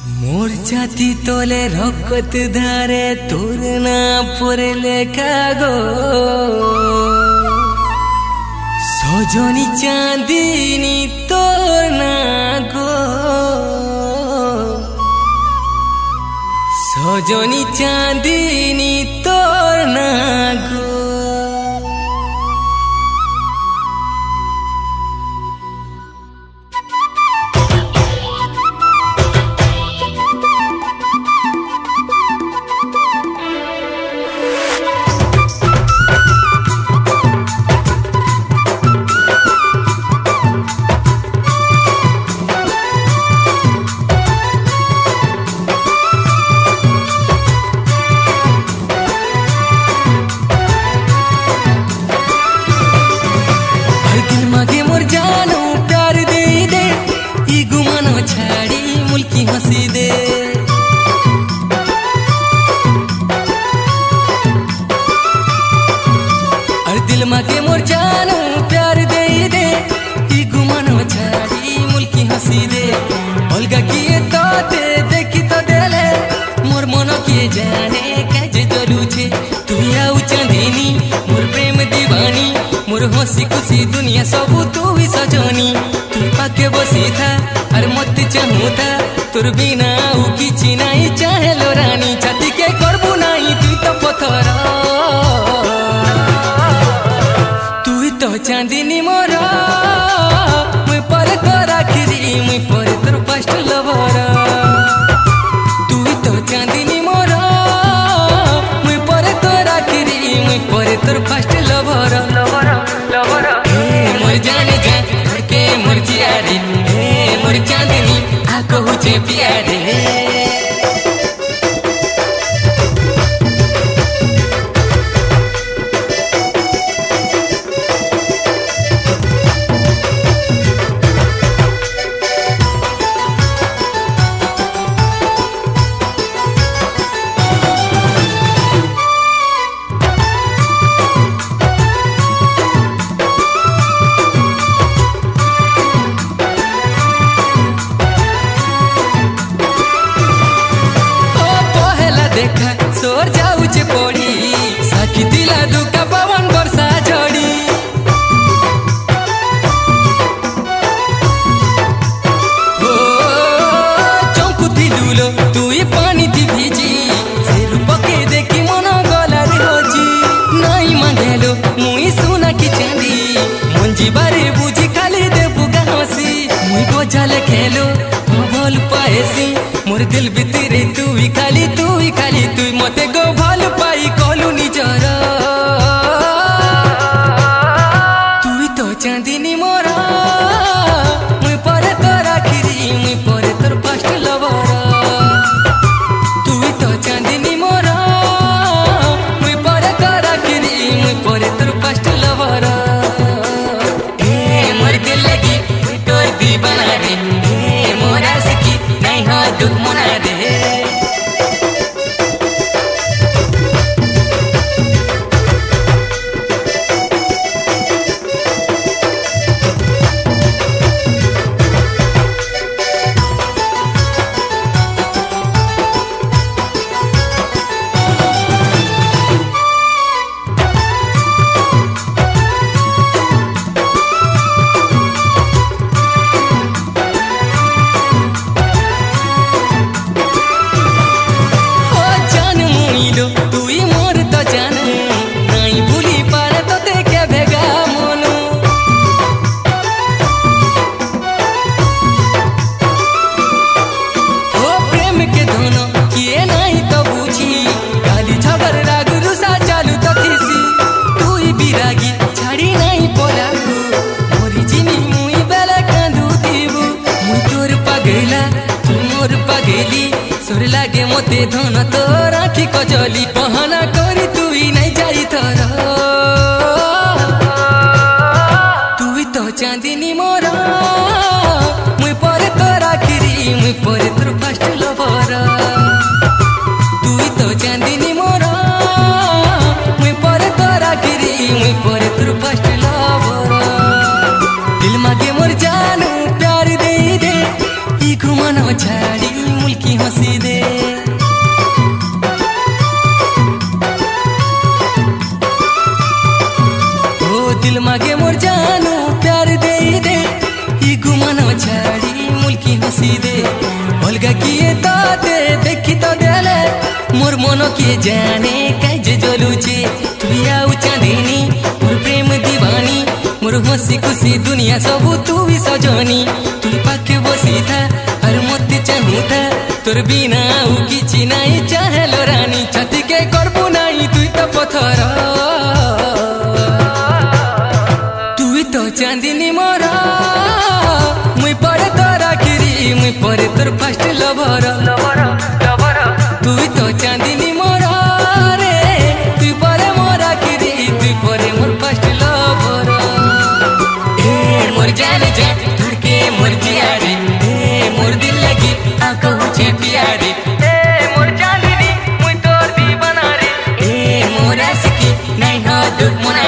मोर छाती तोले रकत धारे तोर ना पर लेखा गो सजनी चांदनी तोर ना गो सजनी चांदनी तोर ना गो। हंसी दे और दिल मांगे मोर जानू प्यार दे दे ई गुमानो छाड़ी मुल्की हंसी दे अलगा किए तो दे देखी तो देले मोर मन किए जाने काजे जलू छे तू आउ चांदनी मोर प्रेम दीवानी मोर हंसी खुशी दुनिया सब तू ही सजनी तू पाके बसी था और मत चाहू था तोर बिना आउ किछि नाही चाहेलो रानी छाती के करबू नाही तू तो पथर तू तो चांदनी मोर मुई पर तोर आखिरी मुई पर तोर फर्स्ट लवर तू तो चांदनी मोर मुई पर तोर आखिरी मुई पर तोर फर्स्ट लवर मोर जाने जा के मोर जिया रे मोर चांदनी कहूचे प्यारे सोर जाऊचे पड़ी साखी दिला दुका पवन वर्षा झड़ी ओ चौकु दिलुलो तुई पानी थी भिजी से रूप के देखी मन गला रे होजी नहीं मांगेलो मुई सोना की चांदी मंजी बारे बुझी खाली देबु हंसी मुई बजाले खेलो भल पाएसी मोर दिल भितरे तू ही खाली तू मते गो भल पाई कहलु निजर तू तो चांदनी मोर मुई पर तोर आखिरी मुई पर तोर फर्स्ट लवर तू तो चांदनी मोर मुई पर तोर आखिरी मुई पर तोर फर्स्ट लवर ए मोर दिल लगी तोर दीवाना रे ए मोर आशिकी नहीं हो दुख मना दे सुर लागे मोते धन तोर आखि कजली पहना करी तू ही नहीं जाई थर तू तो चांदनी मोर मुई पर तोर आखिरी मुई पर तोर फर्स्ट लवर तू तो चांदनी मोर मुई पर तोर आखिरी मुई पर तोर फर्स्ट लवर दिल मागे मोर जानू प्यार दे दे ई घुमानो छाड़ी मुल्की हंसी दे। ओ दिल मागे मोर जानू प्यार दे दे ई गुमानो छाड़ी मुल्की हंसी दे। अलगा किए तो दे देखी तो देले मोर मन किए जाने काजे जलुचे। तुई आउ चांदिनी मोर प्रेम दीवानी मोर हसी खुशी दुनिया सबू तू भी सजनी। तुई पाखे बसी था और मत चाहू था तोर बिना आउ किछि नाई चाहेलो रानी। छाती के करबू नाई तुई तो पथर तुई तो चांदिनी मोर मुई पड़े तोर आखिरी मुई पड़े तोर फर्स्ट लवर। तुई तो चांदिनी मोर रे तुई पड़े मोर आखिरी तुई पड़े मोर फर्स्ट लवर। ए मोर जान जा धड़के मोर जिया रे ए मोर दिल लगी आंखों छे प्यारे। ए मोर चांदनी मुई तोर दीवाना रे ए मोर आशिकी नहीं हो दुख मन